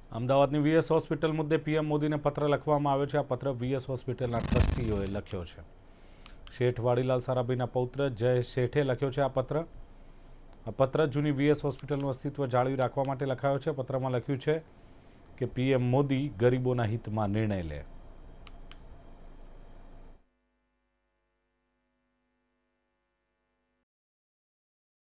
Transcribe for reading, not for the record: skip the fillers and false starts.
અમદાવાદની VS hospital મુદ્દે PM મોદીને પત્ર લખવામાં આવ્યો છે। આ પત્ર વીએસ હોસ્પિટલના ટ્રસ્ટીઓએ લખ્યો છે। શેઠ વાડીલાલ સારાભાઈના પૌત્ર જય શેઠે લખ્યો છે। આ પત્ર જૂની વીએસ હોસ્પિટલનું અસ્તિત્વ જાળવી રાખવા માટે લખાયો છે। પત્રમાં લખ્યું છે કે પીએમ મોદી ગરીબોના હિતમાં નિર્ણય લે।